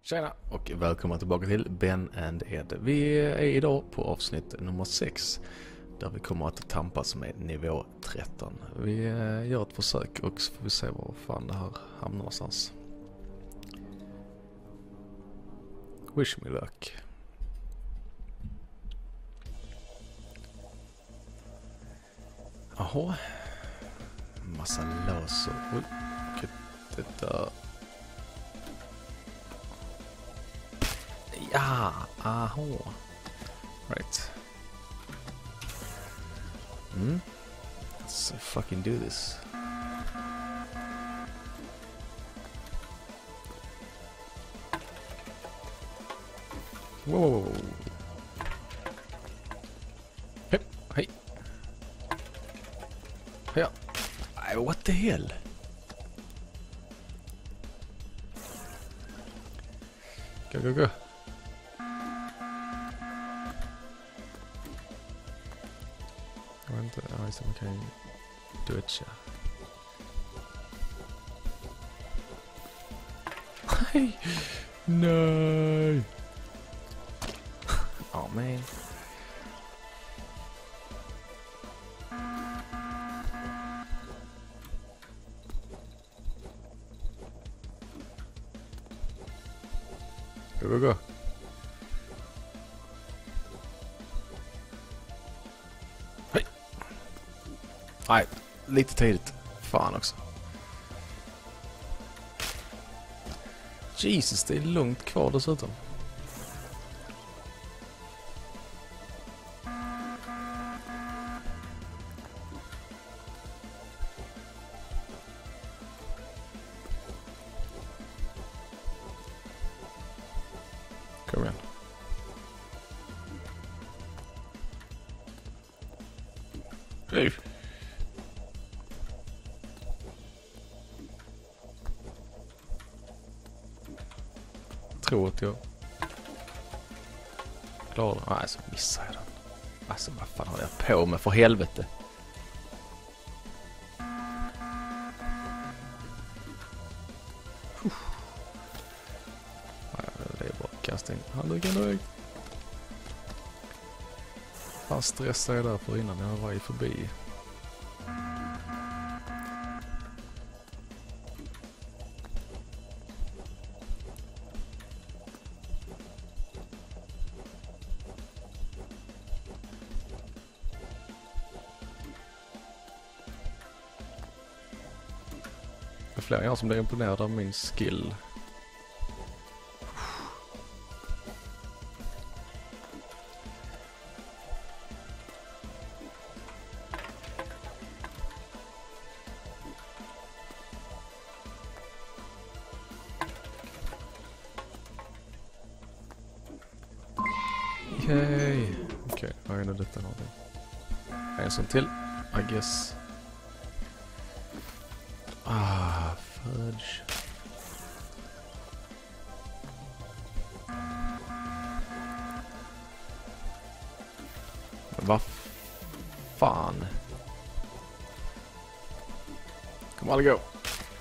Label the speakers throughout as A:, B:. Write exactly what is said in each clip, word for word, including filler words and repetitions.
A: Tjena och välkomna tillbaka till Ben and Ed. Vi är idag på avsnitt nummer sex där vi kommer att tampas med nivå tretton. Vi gör ett försök och så får vi se var fan det här hamnar någonstans. Wish me luck. Jaha. Massa lås och... Oj, det där... Ja, aha. Right. Mm. Let's fucking do this. Whoa. Hej, hej. Ja. What the hell? Go, go, go. Jag vet inte, ja, just det, man kan ju dodga. Nej! Nej! Oh man. Go, go, go. Hej! Nej, lite tidigt. Fan också. Jesus, det är långt kvar dessutom. Kom igen. Hej! Tror att jag klarar den. Nej, så missar jag den. Alltså, vad fan har jag på med för helvete? Uh. Nej, det är bara att kasta in handduken direkt. Fan stressade jag där för innan jag var i förbi. Det är flera gånger som blir imponerad av min skill. Yay! Okej, okay, jag har ändå detta någonting. En sån till, I guess. Ah, fudge. Men vad fan? Kom alla gå.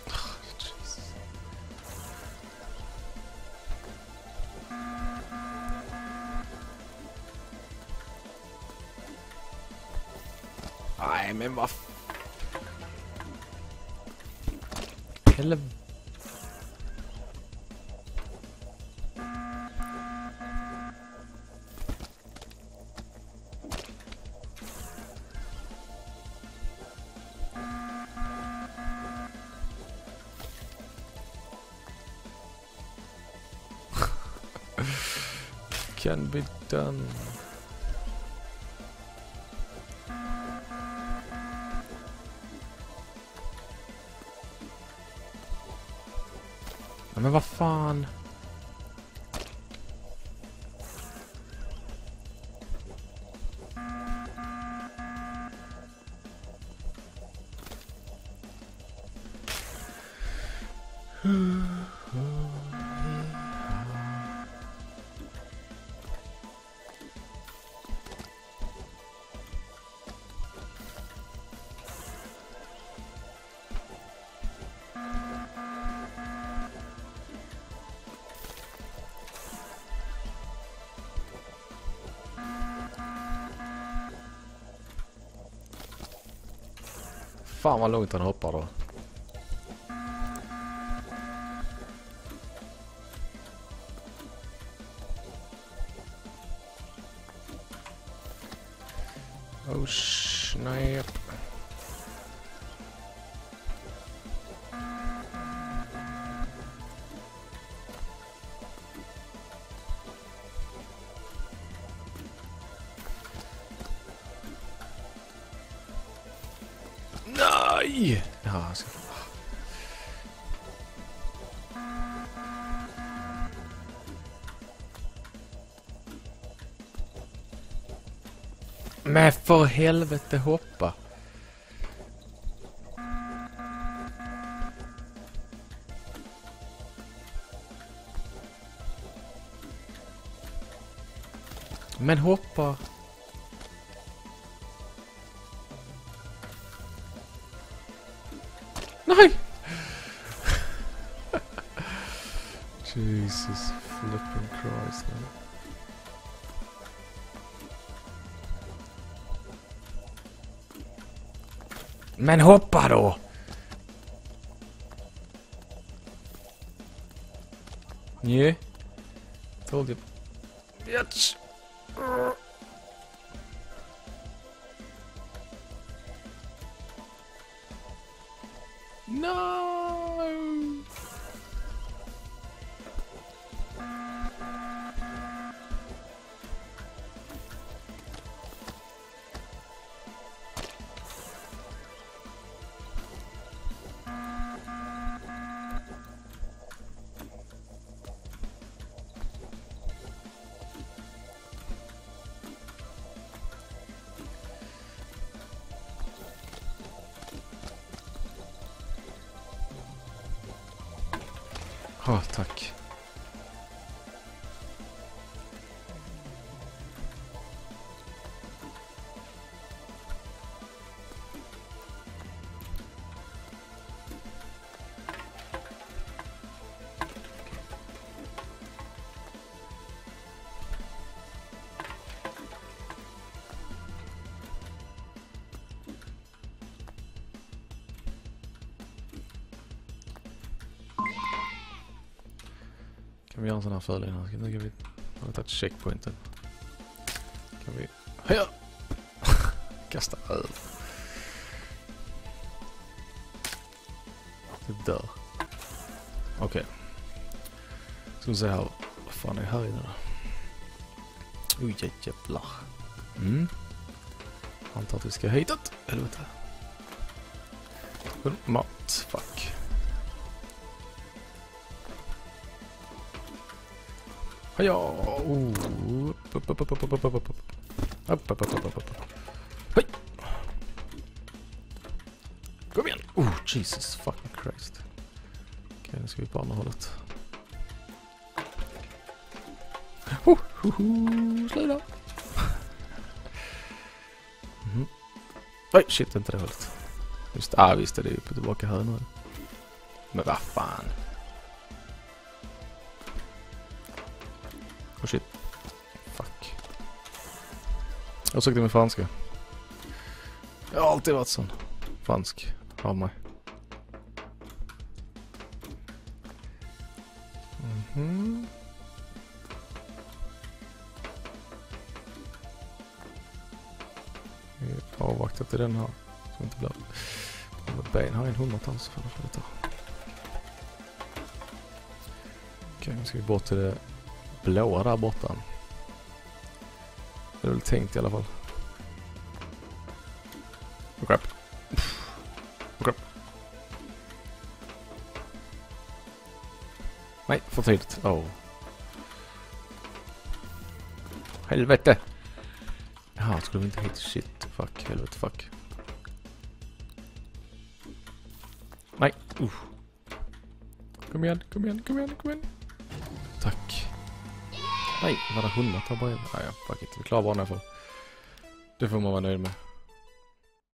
A: Nej, men vad eller can be done. Men vad fan? Fan vad långt han hoppar då. Oh snap. Nej! Ja, jag ska... Men för helvete hoppa. Men hoppa. Nej! Jesus flipping Christ. Man. Men hoppa då! Yeah. Told you. Bitch! No! Ja, tack. Kan vi göra en sån här förled? Nu kan vi ha tagit checkpointen. Kan vi... Heja! Kasta öl. Det dör. Okej. Okay. Ska vi se här. Vad fan är det här inne då? Oj, jävlar. Mm. Antar att vi ska hitåt. Helvete. Mat. Fuck. Ja, oh. Upp, upp, upp, upp, upp, upp, upp, upp. Upp, upp, upp, upp, upp, upp. Hej! Kom igen! Oh, Jesus fucking Christ. Okej, okay, nu ska vi på andra hållet. Oh, oh, oh, sluta! Mm. Oj, shit, inte det hållet. Just, ah, visst, det är ju på tillbaka här nu. Men vad fan? Oh shit. Fuck. Jag sökte med franska. Jag har alltid varit sån. Fransk. Av mig. Mhm. Vi avvaktar till den här. Så inte blir... Ben har en hundratals för att ta. Okej, nu ska vi bort till det blåa där borta. Det är väl tänkt i alla fall. Oh crap. Oh crap. Nej, för tidigt. Oh. Helvete. Jaha, skulle vi inte hit? Shit, fuck, helvete, fuck. Nej, uh. Kom igen, kom igen, kom igen, kom igen. Tack. Nej, var det hundra tar bara in? Ah, ja, fuck it. Vi klarar bara den här för. Det får man vara nöjd med.